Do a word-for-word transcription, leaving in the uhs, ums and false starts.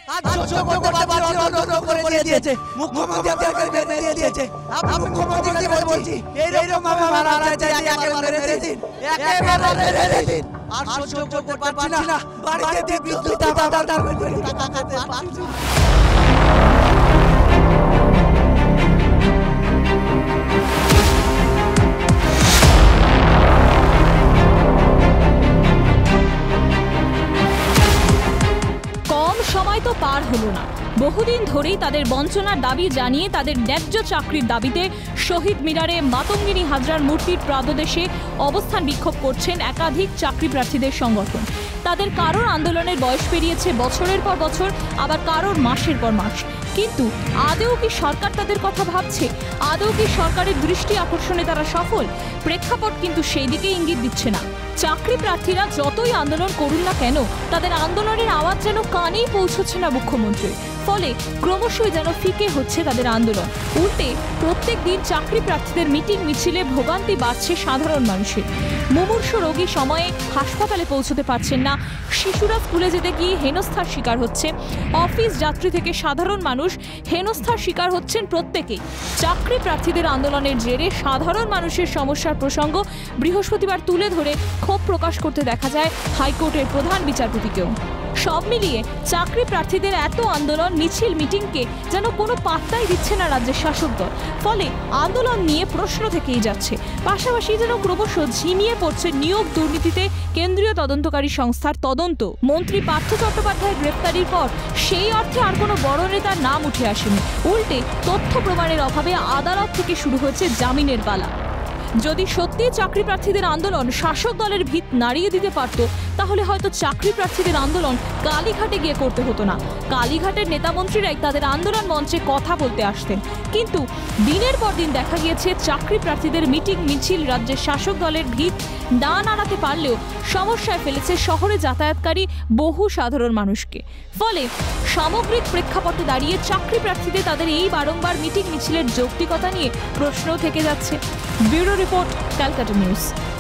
সময় তো পার হলো না, বহুদিন ধরেই তাদের বঞ্চনার দাবি জানিয়ে তাদের ন্যায্য চাকরির দাবিতে শহীদ মিনারে মাতঙ্গিনী হাজরার মূর্তির প্রাদদেশে অবস্থান বিক্ষোভ করছেন একাধিক চাকরি প্রার্থীদের সংগঠন। তাদের কারোর আন্দোলনের বয়স পেরিয়েছে বছরের পর বছর, আবার কারোর মাসের পর মাস। কিন্তু আদৌ কি সরকার তাদের কথা ভাবছে? আদৌ কি সরকারের দৃষ্টি আকর্ষণে তারা সফল? প্রেক্ষাপট কিন্তু সেই দিকে ইঙ্গিত দিচ্ছে না। চাকরি প্রার্থীরা যতই আন্দোলন করুন না কেন, তাদের আন্দোলনের আওয়াজ যেন কানেই পৌঁছচ্ছে না মুখ্যমন্ত্রী। ফলে ক্রমশই যেন ফিকে হচ্ছে তাদের আন্দোলন। উল্টে প্রত্যেক দিন চাকরি প্রার্থীদের মিটিং মিছিলে ভোগান্তি বাড়ছে সাধারণ মানুষের। মুমূর্ষু রোগী সময়ে হাসপাতালে পৌঁছতে পারছেন না, শিশুরা স্কুলে যেতে গিয়ে হেনস্থার শিকার হচ্ছে, অফিস যাত্রী থেকে সাধারণ মানুষ হেনস্থার শিকার হচ্ছেন প্রত্যেকেই। চাকরি প্রার্থীদের আন্দোলনের জেরে সাধারণ মানুষের সমস্যার প্রসঙ্গ বৃহস্পতিবার তুলে ধরে ক্ষোভ প্রকাশ করতে দেখা যায় হাইকোর্টের প্রধান বিচারপতিকেও। সব মিলিয়ে চাকরি প্রার্থীদের এত আন্দোলন, মিছিল, মিটিংকে যেন কোনো পাত্তাই দিচ্ছে না রাজ্যের শাসক দল। ফলে আন্দোলন নিয়ে প্রশ্ন থেকেই যাচ্ছে। পাশাপাশি যেন ক্রমশ ঝিমিয়ে পড়ছে নিয়োগ দুর্নীতিতে কেন্দ্রীয় তদন্তকারী সংস্থার তদন্ত। মন্ত্রী পার্থ চট্টোপাধ্যায়ের গ্রেপ্তারির পর সেই অর্থে আর কোনো বড় নেতার নাম উঠে আসেনি। উল্টে তথ্য প্রমাণের অভাবে আদালত থেকে শুরু হয়েছে জামিনের পালা। যদি সত্যি চাকরি প্রার্থীদের আন্দোলন শাসক দলের ভিত নাড়িয়ে দিতে পারত, তাহলে হয়তো চাকরি প্রার্থীদের আন্দোলন কালীঘাটে গিয়ে করতে হতো না। কালীঘাটের নেতামন্ত্রীরাই তাদের আন্দোলন মঞ্চে কথা বলতে আসতেন। কিন্তু দিনের পর দিন দেখা গিয়েছে চাকরি প্রার্থীদের মিটিং মিছিল রাজ্যের শাসক দলের ভিত না নাড়াতে পারলেও সমস্যায় ফেলেছে শহরে যাতায়াতকারী বহু সাধারণ মানুষকে। ফলে সামগ্রিক প্রেক্ষাপটে দাঁড়িয়ে চাকরি প্রার্থীদের তাদের এই বারংবার মিটিং মিছিলের যৌক্তিকতা নিয়ে প্রশ্ন থেকে যাচ্ছে। Bureau report, Calcutta news.